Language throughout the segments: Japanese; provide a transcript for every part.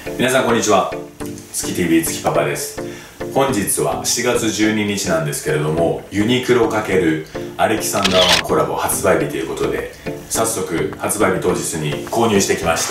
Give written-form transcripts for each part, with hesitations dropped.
皆さんこんにちは。月 TV 月パパです。本日は7月12日なんですけれども、ユニクロ×アレキサンダー1コラボ発売日ということで、早速発売日当日に購入してきました。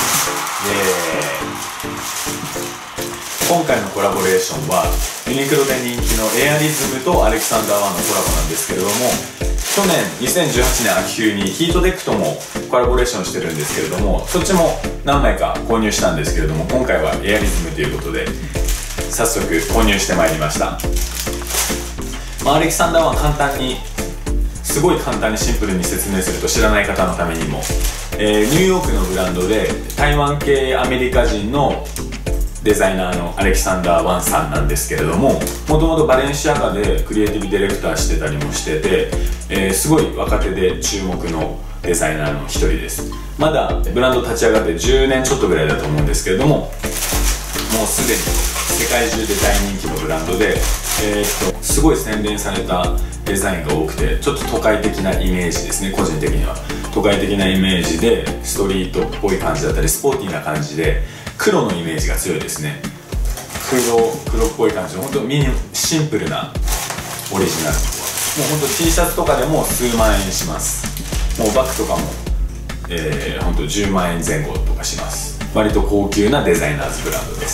今回のコラボレーションはユニクロで人気のエアリズムとアレキサンダー1のコラボなんですけれども、去年2018年秋冬にヒートテックともコラボレーションしてるんですけれども、そっちも何枚か購入したんですけれども、今回はエアリズムということで早速購入してまいりました。アレキサンダー1すごい簡単にシンプルに説明すると、知らない方のためにも、ニューヨークのブランドで台湾系アメリカ人のデザイナーのアレキサンダー1さんなんですけれども、もともとバレンシアガでクリエイティブディレクターしてたりもしてて、すごい若手で注目のデザイナーの一人です。まだブランド立ち上がって10年ちょっとぐらいだと思うんですけれども、もうすでに世界中で大人気のブランドで、すごい洗練されたデザインが多くて、ちょっと都会的なイメージですね。個人的には都会的なイメージで、ストリートっぽい感じだったりスポーティーな感じで、黒のイメージが強いですね。黒っぽい感じの本当にシンプルなオリジナル。もう本当 T シャツとかでも数万円します。もうバッグとかも、本当10万円前後とかします。割と高級なデザイナーズブランドです。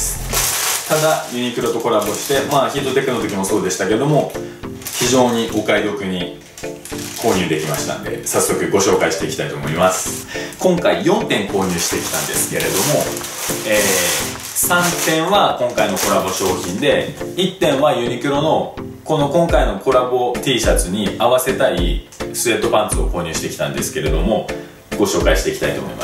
ただユニクロとコラボして、ヒートテックの時もそうでしたけども、非常にお買い得に購入できましたんで、早速ご紹介していきたいと思います。今回4点購入してきたんですけれども、3点は今回のコラボ商品で、1点はユニクロのこの今回のコラボ T シャツに合わせたいスウェットパンツを購入してきたんですけれども、ご紹介していきたいと思います。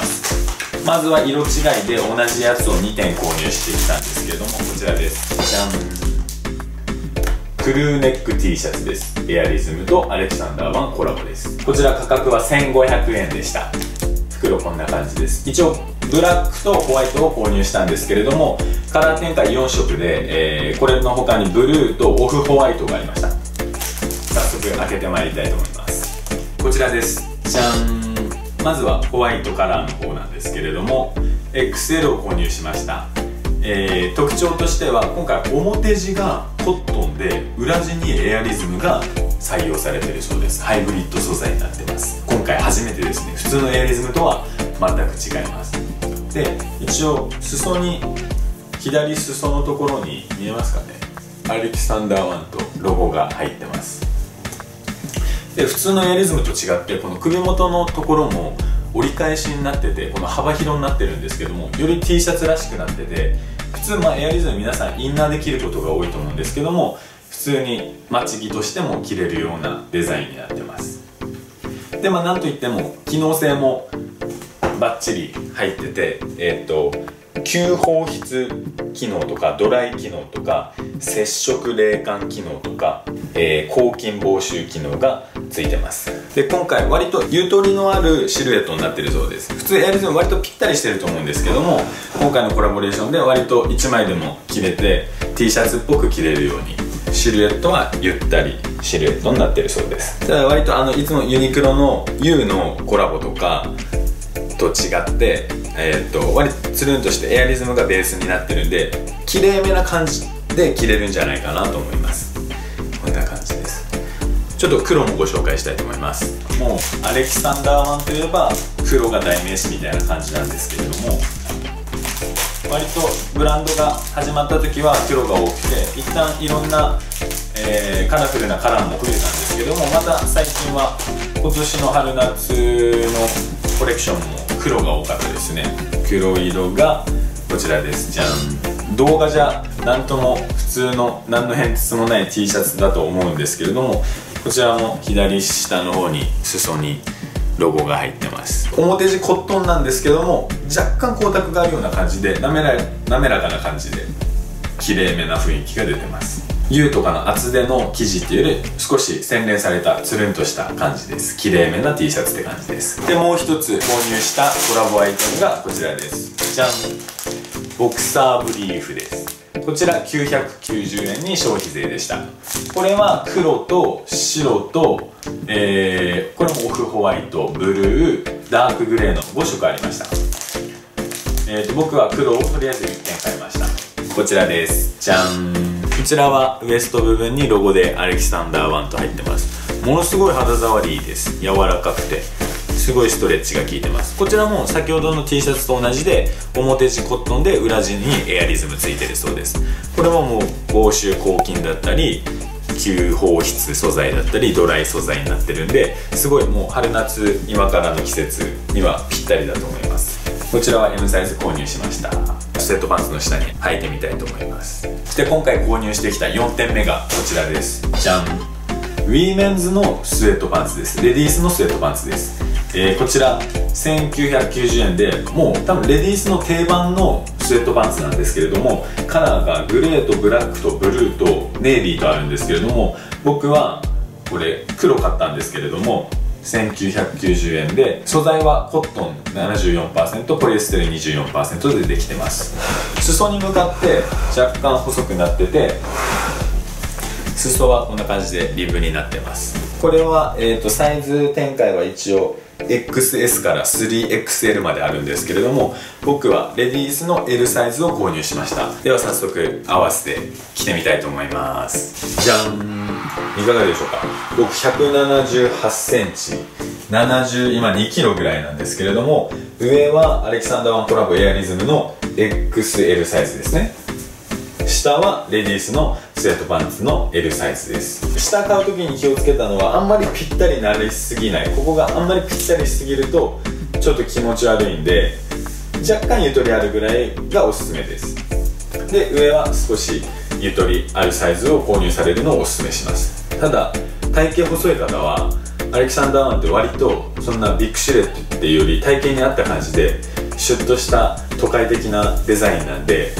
まずは色違いで同じやつを2点購入してきたんですけれども、こちらです。じゃん。クルーネック T シャツです。エアリズムとアレキサンダー1コラボです。こちら価格は1500円でした。袋こんな感じです。一応ブラックとホワイトを購入したんですけれども、カラー展開4色で、これの他にブルーとオフホワイトがありました。早速開けてまいりたいと思います。こちらです。じゃん。まずはホワイトカラーの方なんですけれども、 XL を購入しました。特徴としては、今回表地がコットンで裏地にエアリズムが採用されているそうです。ハイブリッド素材になってます。今回初めてですね。普通のエアリズムとは全く違います。で、一応裾に、左裾のところに見えますかね、アレキサンダー1とロゴが入ってます。で、普通のエアリズムと違って、この首元のところも折り返しになってて、この幅広になってるんですけども、より T シャツらしくなってて、普通エアリズム皆さんインナーで着ることが多いと思うんですけども、普通に待ち着としても着れるようなデザインになってます。で、なんといっても機能性もバッチリ入ってて、吸放湿機能とかドライ機能とか接触冷感機能とか、抗菌防臭機能がついてます。で、今回割とゆとりのあるシルエットになってるそうです。普通エアリズム割とぴったりしてると思うんですけども、今回のコラボレーションで割と1枚でも着れて T シャツっぽく着れるように、シルエットはゆったりシルエットになってるそうです。ただ割といつもユニクロの U のコラボとかと違って、割とつるんとしてエアリズムがベースになってるんで、綺麗めな感じで着れるんじゃないかなと思います。こんな感じです。ちょっと黒もご紹介したいと思います。もうアレキサンダー1といえば黒が代名詞みたいな感じなんですけれども、割とブランドが始まった時は黒が多くて、一旦いろんな、カラフルなカラーも増えたんですけども、また最近は今年の春夏のコレクションも黒が多かったですね。黒色がこちらです。じゃん。動画じゃなんとも普通の何の変哲もない T シャツだと思うんですけれども、こちらも左下の方に裾にロゴが入ってます。表地コットンなんですけども、若干光沢があるような感じで、滑らかな感じで綺麗めな雰囲気が出てます。U とかの厚手の生地っていうより少し洗練されたつるんとした感じです。綺麗めな T シャツって感じです。で、もう一つ購入したコラボアイテムがこちらです。じゃん。ボクサーブリーフです。こちら990円に消費税でした。これは黒と白と、これもオフホワイト、ブルー、ダークグレーの5色ありました。 僕は黒をとりあえず1点買いました。こちらです。じゃん。こちらはウエスト部分にロゴでアレキサンダー1と入ってます。ものすごい肌触りいいです。柔らかくてすごいストレッチが効いてます。こちらも先ほどの T シャツと同じで表地コットンで裏地にエアリズムついてるそうです。これももう防臭抗菌だったり吸放湿素材だったりドライ素材になってるんで、すごいもう春夏今からの季節にはぴったりだと思います。こちらは M サイズ購入しました。スウェットパンツの下に履いてみたいと思います。そして今回購入してきた4点目がこちらです。じゃん。ウィーメンズのスウェットパンツです。レディースのスウェットパンツです。こちら1990円で、もう多分レディースの定番のスウェットパンツなんですけれども、カラーがグレーとブラックとブルーとネイビーとあるんですけれども、僕はこれ黒買ったんですけれども1990円で、素材はコットン 74%、ポリエステル 24% でできてます。裾に向かって若干細くなってて、裾はこんな感じでリブになってます。これは、サイズ展開は一応 XS から 3XL まであるんですけれども、僕はレディースの L サイズを購入しました。では早速合わせて着てみたいと思います。じゃん。いかがでしょうか。僕178センチ、今2キロぐらいなんですけれども、上はアレキサンダー1コラボエアリズムの XL サイズですね。下はレディースのスウェットパンツの L サイズです。下買う時に気をつけたのは、あんまりぴったりなりすぎない。ここがあんまりぴったりしすぎるとちょっと気持ち悪いんで、若干ゆとりあるぐらいがおすすめです。で、上は少しゆとりあるサイズを購入されるのをおすすめします。ただ体型細い方はアレキサンダー1って割とそんなビッグシルエットっていうより体型に合った感じでシュッとした都会的なデザインなんで、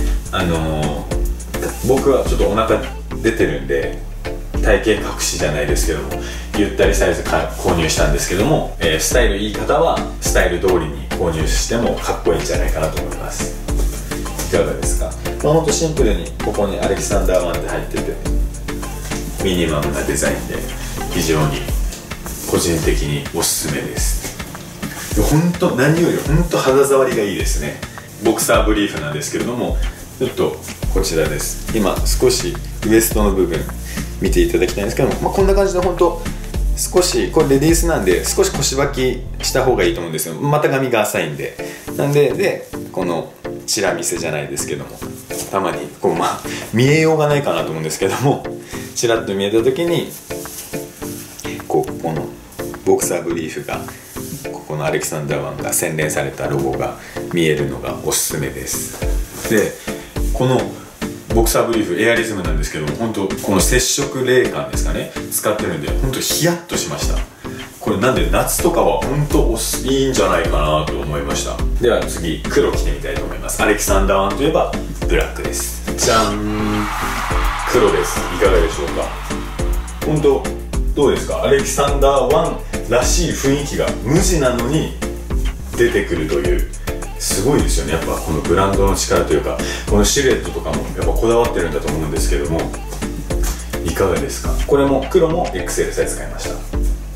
僕はちょっとお腹出てるんで体型隠しじゃないですけどもゆったりサイズ購入したんですけども、スタイルいい方はスタイル通りに購入してもかっこいいんじゃないかなと思います。いかがですか。ほんとシンプルにここにアレキサンダー1って入っててミニマムなデザインで非常に個人的におすすめです。ほんと何よりほんと肌触りがいいですね。ボクサーブリーフなんですけれども、ちょっとこちらです。今少しウエストの部分見ていただきたいんですけども、こんな感じで本当少しこれレディースなんで少し腰履きした方がいいと思うんですよ。股上が浅いんで。なんでこのチラ見せじゃないですけども、たまにこう見えようがないかなと思うんですけども、チラッと見えた時にこのボクサーブリーフがここのアレキサンダー1が洗練されたロゴが見えるのがおすすめです。でこのボクサーブリーフエアリズムなんですけども、本当この接触冷感ですかね、使ってるんで本当ヒヤッとしました。これなんで夏とかは本当いいんじゃないかなと思いました。では次黒着てみたいと思います。アレキサンダー1といえばブラックです。じゃん。黒です。いかがでしょうか。本当どうですか。アレキサンダー1らしい雰囲気が無地なのに出てくるという、すごいですよね。やっぱこのブランドの力というか、このシルエットとかもやっぱこだわってるんだと思うんですけども、いかがですか。これも黒も XL サイズ買いました。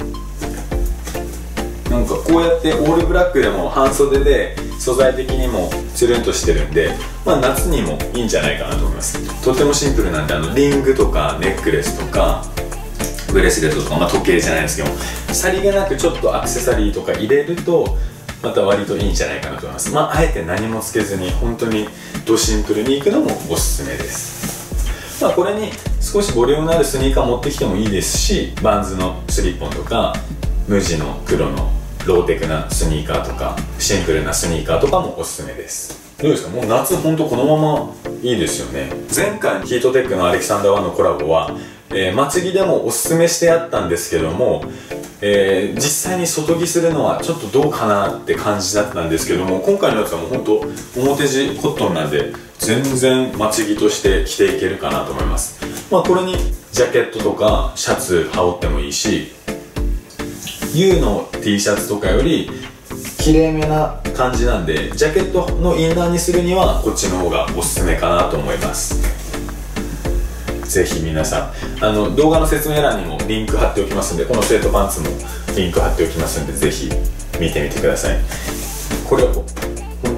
なんかこうやってオールブラックでも半袖で素材的にもつるんとしてるんで、夏にもいいんじゃないかなと思います。とてもシンプルなんで、リングとかネックレスとかブレスレットとか、時計じゃないですけども、さりげなくちょっとアクセサリーとか入れるとまた割といいんじゃないかなと思います。あえて何もつけずに本当にドシンプルにいくのもおすすめです。これに少しボリュームのあるスニーカー持ってきてもいいですし、バンズのスリッポンとか無地の黒のローテクなスニーカーとかシンプルなスニーカーとかもおすすめです。どうですか。もう夏ほんとこのままいいですよね。前回ヒートテックのアレキサンダー1のコラボは、松木でもおすすめしてあったんですけども、実際に外着するのはちょっとどうかなって感じだったんですけども、今回のやつはもうほんと表地コットンなんで全然松着として着ていけるかなと思います。これにジャケットとかシャツ羽織ってもいいし、U の T シャツとかよりきれいめな感じなんで、ジャケットのインナーにするにはこっちの方がおすすめかなと思います。ぜひ皆さん動画の説明欄にもリンク貼っておきますんで、このスウェットパンツもリンク貼っておきますんで、ぜひ見てみてください。これ本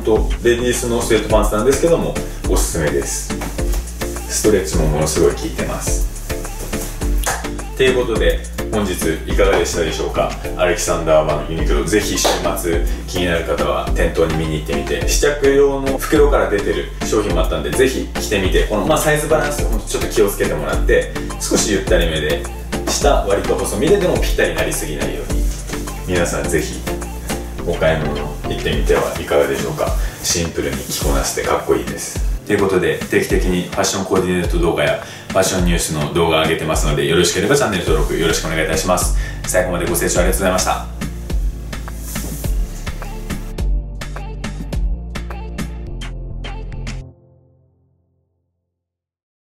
本当レディースのスウェットパンツなんですけどもおすすめです。ストレッチもものすごい効いてます。ということで本日いかがでしたでしょうか。アレキサンダーワンユニクロ、ぜひ週末気になる方は店頭に見に行ってみて、試着用の袋から出てる商品もあったんで、ぜひ着てみて、この、サイズバランスほんとちょっと気をつけてもらって、少しゆったりめで下割と細身で、でもぴったりになりすぎないように、皆さんぜひお買い物行ってみてはいかがでしょうか。シンプルに着こなしてかっこいいです。ということで定期的にファッションコーディネート動画やファッションニュースの動画を上げてますので、よろしければチャンネル登録よろしくお願いいたします。最後までご清聴ありがとうございました。